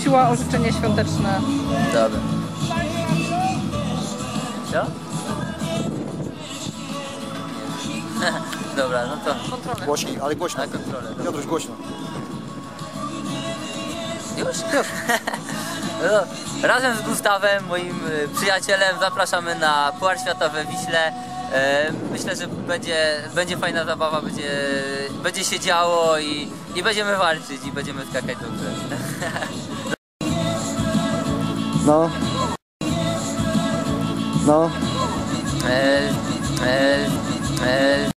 poprosiła o życzenie świąteczne. Dobra. Co? Dobra, no to... Kontrolę. Głośniej, ale głośno. Na kontrolę. Dobra. Piotruś, głośno. Już? No, razem z Gustawem, moim przyjacielem, zapraszamy na Puchar Świata we Wiśle. Myślę, że będzie fajna zabawa, będzie się działo i będziemy walczyć i będziemy skakać dobrze. No. No.